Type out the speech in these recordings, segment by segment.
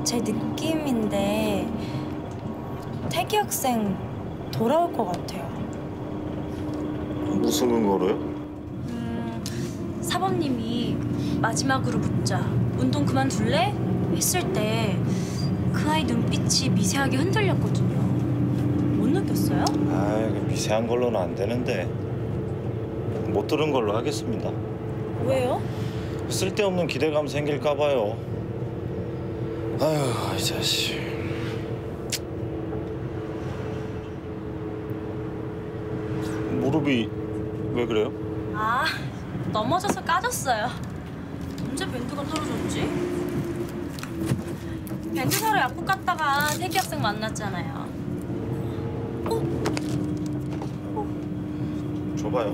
제 느낌인데 태기 학생 돌아올 것 같아요. 무슨 근거로요? 사범님이 마지막으로 묻자 운동 그만둘래? 했을 때 그 아이 눈빛이 미세하게 흔들렸거든요. 못 느꼈어요? 아, 미세한 걸로는 안 되는데. 못 들은 걸로 하겠습니다. 왜요? 쓸데없는 기대감 생길까 봐요. 아휴, 이 자식. 무릎이 왜 그래요? 아, 넘어져서 까졌어요. 언제 밴드가 떨어졌지? 밴드 사러 약국 갔다가 태기 학생 만났잖아요. 줘봐요.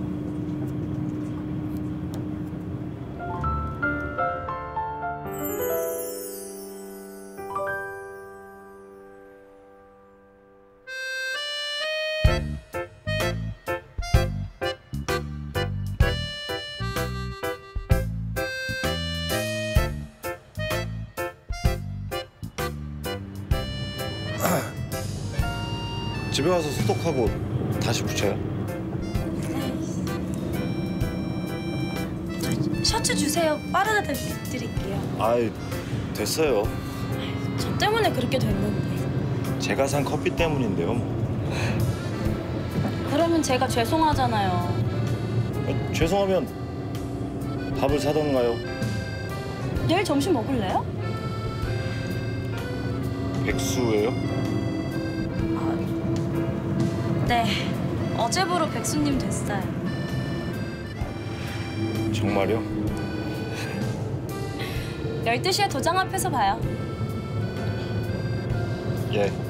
집에 와서 소독하고 다시 붙여요. 셔츠 주세요. 빠르게 드릴게요. 아이, 됐어요. 저 때문에 그렇게 됐는데. 제가 산 커피 때문인데요, 뭐. 그러면 제가 죄송하잖아요. 죄송하면 밥을 사던가요? 내일 점심 먹을래요? 백수예요? 네. 어제부로 백수님 됐어요. 정말요? 12시에 도장 앞에서 봐요. 예.